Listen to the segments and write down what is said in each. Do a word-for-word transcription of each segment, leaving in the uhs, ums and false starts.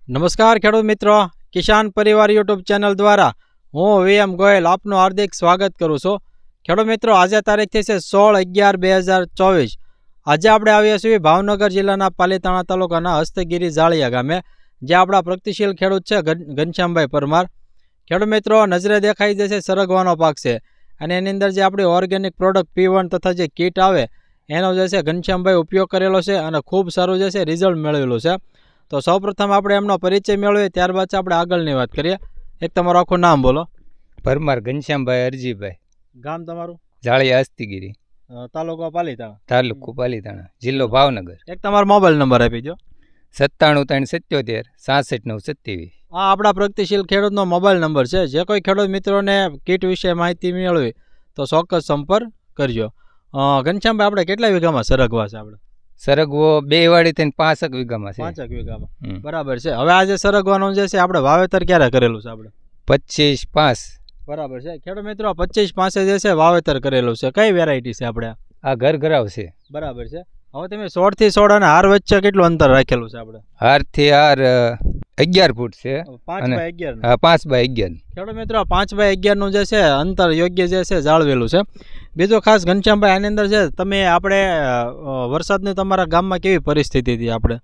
નમસ્કાર ખેડૂત મિત્રો, કિસાન પરિવાર યુટ્યુબ ચેનલ દ્વારા હું વીએમ ગોયલ આપનું હાર્દિક સ્વાગત કરું છું. ખેડૂત મિત્રો, આજે તારીખ થઈ છે સોળ અગિયાર બે હજાર ચોવીસ. આજે આપણે આવ્યા છીએ ભાવનગર જિલ્લાના પાલીતાણા તાલુકાના હસ્તગીરી જાળિયા ગામે, જે આપણા પ્રગતિશીલ ખેડૂત છે ઘનશ્યામભાઈ પરમાર. ખેડૂત મિત્રો, નજરે દેખાઈ જશે સરગવાનો પાક છે, અને એની અંદર જે આપણી ઓર્ગેનિક પ્રોડક્ટ પી વન તથા જે કીટ આવે એનો જે છે ઘનશ્યામભાઈ ઉપયોગ કરેલો છે અને ખૂબ સારું જે છે રિઝલ્ટ મેળવેલું છે. તો સૌપ્રથમ આપણે એમનો પરિચય મેળવીએ, ત્યારબાદ આપણે આગળની વાત કરીએ. એક તમારું આખું નામ બોલો. પરમાર ઘનશ્યામભાઈ અરજીભાઈ. ગામ તમારું? જાળિયા હસ્તગીરી, તાલુકો પાલીતાણા. તાલુકો પાલીતાણા, જિલ્લો ભાવનગર. એક તમારો મોબાઈલ નંબર આપી દો. સત્તાણું ત્રણ સત્યોતેર સાસઠ નવ સત્યાવીસ. આ આપણા પ્રગતિશીલ ખેડૂતનો મોબાઈલ નંબર છે. જે કોઈ ખેડૂત મિત્રોને કીટ વિશે માહિતી મેળવી તો ચોક્કસ સંપર્ક કરજો. ઘનશ્યામભાઈ, આપણે કેટલા વીઘામાં સરગવા છે? આપણે સરગવો બે વાળી થઈને પાંચક વીઘામાં છે. પાંચક વીઘામાં, બરાબર છે. હવે આજે સરગવાનું જે છે આપણે વાવેતર ક્યારે કરેલું છે? આપણે પચીસ પાંચ. બરાબર છે. ખેડૂત મિત્રો, પચીસ પાસે જે છે વાવેતર કરેલું છે. કઈ વેરાયટી છે આપણે? આ ઘર ઘરાવ છે. બરાબર છે. હવે તમે સોળ થી સોળ અને હાર વચ્ચે કેટલું અંતર રાખેલું છે? આપણે હાર થી હાર અગિયાર ફૂટ છે. પાંચ બાય અગિયાર. હા, પાંચ બાય અગિયાર. ખેડૂત મિત્રો, પાંચ બાય અગિયાર નું જે છે અંતર યોગ્ય જે છે જાળવેલું છે. બીજો ખાસ ઘનશ્યામભાઈ, આની અંદર છે તમે આપણે વરસાદની તમારા ગામમાં કેવી પરિસ્થિતિ હતી? આપણે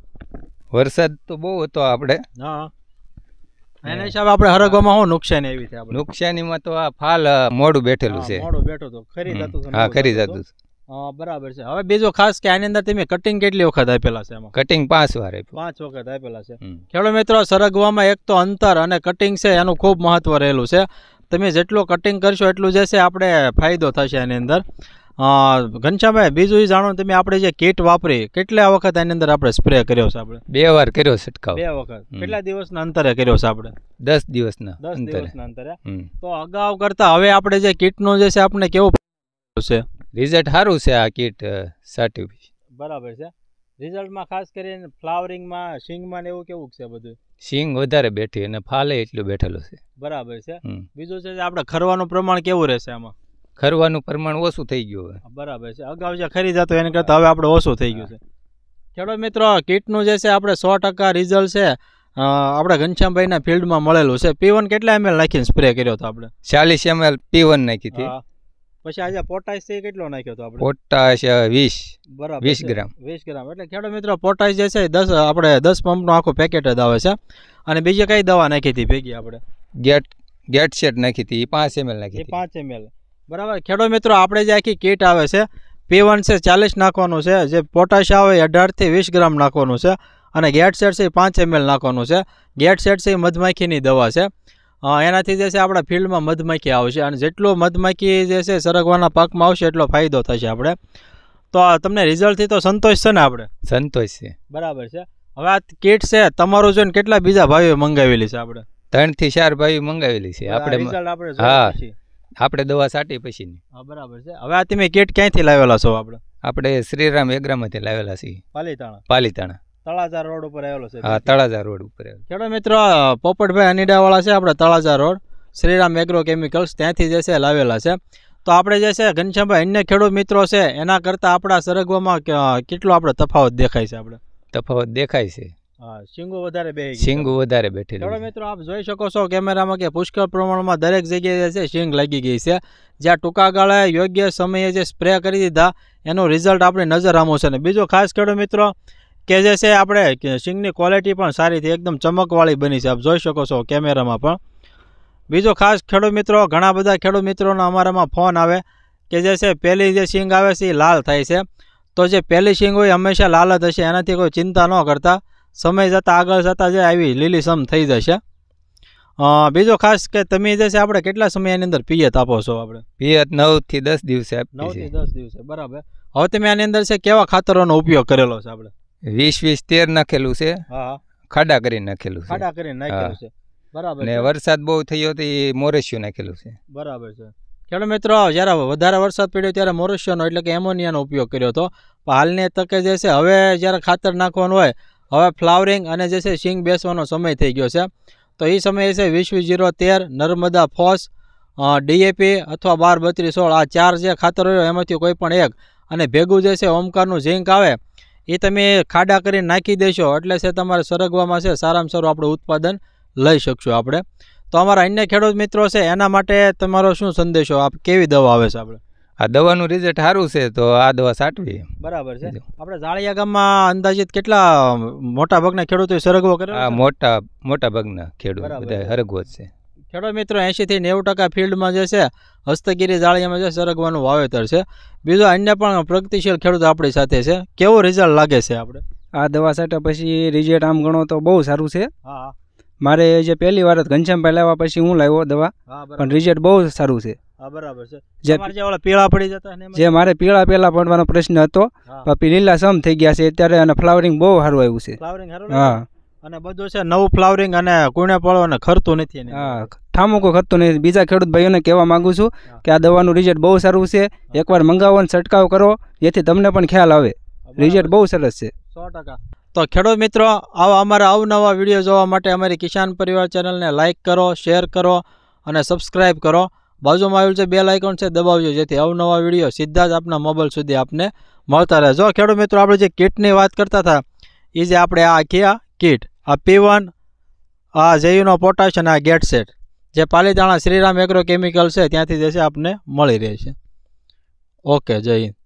વરસાદ તો બહુ હતો આપણે. હા, એના હિસાબે આપણે હરગવામાં શું નુકસાની આવી છે? આપણે નુકસાનીમાં તો આ ફાલ મોડું બેઠેલું છે. મોડું બેઠું હતું, ખરી જતું. હા, ખરી જતું. હા, બરાબર છે. હવે બીજો ખાસ કે આની અંદર તમે કટિંગ કેટલી વખત આપેલા છે? એમાં કટિંગ પાંચ વાર આપ્યું. પાંચ વખત આપેલા છે. ખેડૂત મિત્રો, સરગવામાં એક તો અંતર અને કટિંગ છે એનું ખૂબ મહત્વ રહેલું છે. તમે જેટલું કટિંગ કરશો એટલું જે છે આપણે ફાયદો થશે એની અંદર. ઘનશ્યામભાઈ, બીજું એ જાણો, તમે આપણે જે કીટ વાપરી કેટલા વખત એની અંદર આપણે સ્પ્રે કર્યો છે? આપણે બે વાર કર્યો છંટકાવ. બે વખત. કેટલા દિવસના અંતરે કર્યો છે? આપણે દસ દિવસના દસ દિવસના અંતરે. તો અગાઉ કરતા હવે આપણે જે કીટનું જે છે આપણે કેવું છે? રિઝલ્ટ સારું છે આ કીટ સાટી. બરાબર છે. રિઝલ્ટમાં ખાસ કરીને ફ્લાવરિંગમાં, સિંગમાં ને એવું કેવું છે? બધું સિંગ વધારે બેઠી અને ફાલે એટલું બેઠેલું છે. બરાબર છે. બીજું છે આપણે ખરવાનું પ્રમાણ કેવું રહેશે આમાં? ખરવાનું પ્રમાણ ઓછું થઈ ગયું હવે. બરાબર છે. અગાઉ જે ખરી જતો એને કરતાં હવે આપણે ઓછું થઈ ગયું છે. ખેડૂત મિત્રો, કીટનું જે છે આપણે સો ટકા રિઝલ્ટ છે આપણે ઘનશ્યામભાઈના ફિલ્ડમાં મળેલું છે. પી વન કેટલા એમએલ નાખીને સ્પ્રે કર્યો હતો? આપણે ચાલીસ એમએલ પી વન નાખી હતી. પછી આજે પોટાશ છે કેટલો નાખ્યો હતો? આપણે પોટાશ વીસ. બરાબર, વીસ ગ્રામ. વીસ ગ્રામ. એટલે ખેડૂત મિત્રો, પોટાશ જે છે દસ આપણે દસ પંપનું આખું પેકેટ જ આવે છે. અને બીજી કઈ દવા નાખી હતી ભેગી? આપણે ગેટ ગેટ સેટ નાખી હતી, પાંચ એમએલ નાખી હતી. પાંચ એમએલ. બરાબર. ખેડૂત મિત્રો, આપણે જે આખી કીટ આવે છે પી વન છે ચાલીસ નાખવાનું છે, જે પોટાશ આવે અઢાર થી વીસ ગ્રામ નાખવાનું છે, અને ગેટ સેટ છે પાંચ એમએલ નાખવાનું છે. ગેટ સેટ છે એ મધમાખીની દવા છે. એનાથી જે છે આપણા ફિલ્ડમાં મધમાખી આવશે, અને જેટલું મધમાખી જે છે સરગવાના પાકમાં આવશે એટલો ફાયદો થશે આપણે. તો તમને રિઝલ્ટથી તો સંતોષ છે ને? આપણે સંતોષ છે. બરાબર છે. હવે આ કીટ છે તમારું જોઈને કેટલા બીજા ભાઈઓ મંગાવેલી છે? આપણે ત્રણ થી ચાર ભાઈઓ મંગાવેલી છે. આપણે હા, આપણે દવા સાટી પછી. હા, બરાબર છે. હવે આ તમે કીટ ક્યાંથી લાવેલા છો? આપણે આપણે શ્રીરામ એગ્રામાંથી લાવેલા છીએ. પાલીતાણા. પાલીતાણા તળાજા રોડ ઉપર આવેલો છે. હા, તળાજા રોડ ઉપર. ખેડૂત મિત્રો, પોપટભાઈ અનીડાવાળા છે આપણે Talaja road, Shriram agro chemicals, ત્યાંથી જે છે લાવેલા છે. તો આપણે જે છે ઘનશ્યામભાઈ, અન્ય ખેડૂત મિત્રો છે એના કરતાં આપણા સરગવામાં કેટલો આપણે તફાવત દેખાય છે? આપણે તફાવત દેખાય છે. હા, શીંગો વધારે બે શીંગો વધારે બેઠી. ખેડૂત મિત્રો, આપ જોઈ શકો છો કેમેરામાં કે પુષ્કળ પ્રમાણમાં દરેક જગ્યાએ જે છે શીંગ લાગી ગઈ છે. જ્યાં ટૂંકા ગાળે યોગ્ય સમયે જે સ્પ્રે કરી દીધા એનું રિઝલ્ટ આપણી નજર આમું છે. ને બીજો ખાસ ખેડૂત મિત્રો કે જે છે આપણે શીંગની ક્વોલિટી પણ સારી હતી, એકદમ ચમકવાળી બની છે. આપ જોઈ શકો છો કેમેરામાં પણ. બીજો ખાસ ખેડૂત મિત્રો, ઘણા બધા ખેડૂત મિત્રોનો અમારામાં ફોન આવે કે જે છે પહેલી જે શીંગ આવે છે એ લાલ થાય છે. તો જે પહેલી શીંગ હોય હંમેશા લાલ જ હશે, એનાથી કોઈ ચિંતા ન કરતા. સમય જતાં આગળ જતાં જે આવી લીલીસમ થઈ જશે. બીજો ખાસ કે તમે જે છે આપણે કેટલા સમયની અંદર પિયત આપો છો? આપણે પિયત નવ થી દસ દિવસે. નવ થી દસ દિવસે. બરાબર. હવે તમે આની અંદર છે કેવા ખાતરોનો ઉપયોગ કરેલો છે? આપણે વીસ વીસ તેર નાખેલું છે. હા, ખાડા કરીને નાખેલું છે. ખાડા કરીને નાખેલું છે. બરાબર. ને વરસાદ બહુ થયો તો એ મોરેશિયો નાખેલું છે. બરાબર છે. ખેડૂત મિત્રો, જ્યારે વધારે વરસાદ પડ્યો ત્યારે મોરેશિયાનો એટલે કે એમોનિયાનો ઉપયોગ કર્યો હતો. પણ હાલની તકે જે છે હવે જ્યારે ખાતર નાખવાનું હોય, હવે ફ્લાવરિંગ અને જે છે શીંગ બેસવાનો સમય થઈ ગયો છે. તો એ સમયે છે વીસ વીસ જીરો તેર, નર્મદા ફોસ, ડીએપી અથવા બાર બત્રીસ સોળ, આ ચાર જે ખાતર હોય એમાંથી કોઈ પણ એક, અને ભેગું જે છે ઓમકારનું ઝીંક આવે એ તમે ખાડા કરીને નાખી દેશો એટલે છે તમારે સરગવામાં છે સારામાં સારું આપણે ઉત્પાદન લઈ શકશું આપણે. તો અમારા અન્ય ખેડૂત મિત્રો છે એના માટે તમારો શું સંદેશો, આપ કેવી દવા આવે છે આપણે? આ દવાનું રિઝલ્ટ સારું છે તો આ દવા સાટવી. બરાબર છે. આપણે ઝાળિયા ગામમાં અંદાજિત કેટલા મોટા ભાગના ખેડૂતો સરગવો કરે? આ મોટા મોટા ભાગના ખેડૂત બધા સરગવો જ છે. ખેડૂત મિત્રો એંશી થી નેવું ટકા ફિલ્ડમાં જે છે હસ્તગીરી જાળિયામાં જે સરગવાનું વાવેતર છે. બીજો અન્ય પણ પ્રગતિશીલ ખેડૂત આપણી સાથે છે. કેવું રિઝલ્ટ લાગે છે આપણે આ દવા છાંટ્યા પછી? રિઝલ્ટ આમ ગણો તો બહુ સારું છે. હા, મારે જે પહેલી વાર ઘનશ્યામભાઈ લાવ્યા પછી હું લાવ્યો દવા, પણ રિઝલ્ટ બહુ સારું છે. હા બરાબર છે. જે ઓલા પીળા પડી જતા ને જે મારે પીળા પહેલા પડવાનો પ્રશ્ન હતો, પછી લીલા સમ થઈ ગયા છે અત્યારે, અને ફ્લાવરિંગ બહુ સારું આવ્યું છે. ફ્લાવરિંગ સારું. હા, અને બધું છે નવું ફ્લાવરિંગ અને કુણે પડો અને ખરતું નથી. હા, ઠામુકો ખરતું નથી. બીજા ખેડૂત ભાઈઓને કહેવા માંગુ છું કે આ દવાનું રિઝલ્ટ બહુ સારું છે. એકવાર મંગાવો અને છંટકાવ કરો, જેથી તમને પણ ખ્યાલ આવે. રિઝલ્ટ બહુ સરસ છે. સો ટકા. તો ખેડૂત મિત્રો, આવા અમારા અવનવા વિડીયો જોવા માટે અમારી કિસાન પરિવાર ચેનલને લાઇક કરો, શેર કરો અને સબસ્ક્રાઈબ કરો. બાજુમાં આવેલું જે બેલ આઇકોન છે દબાવજો, જેથી અવનવા વિડીયો સીધા જ આપના મોબાઈલ સુધી આપને મળતા રહે. જો ખેડૂત મિત્રો, આપણે જે કીટની વાત કરતા હતા એ જે આપણે આ આખી આ કીટ, આ પી વન, આ જેયુનો પોટાશ અને આ ગેટ સેટ જે પાલીતાણા શ્રીરામ એગ્રો કેમિકલ છે ત્યાંથી જે છે આપને મળી રહે છે. ઓકે, જય હિન્દ.